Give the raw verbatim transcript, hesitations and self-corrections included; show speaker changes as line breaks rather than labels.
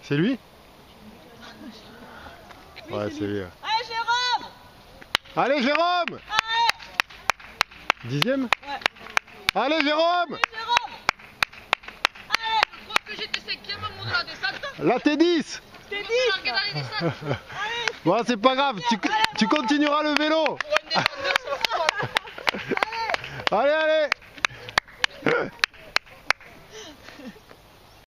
C'est lui? Ouais, c'est lui.
Allez Jérôme!
Allez Jérôme!
Allez!
Dixième?
Ouais.
Allez Jérôme!
Allez Jérôme! Allez!
Je crois que j'étais cinquième au moment de la descente.
Là t'es dix!
T'es dix!
Allez,
Bon c'est pas grave, tu, tu continueras le vélo!
pour un descendeur.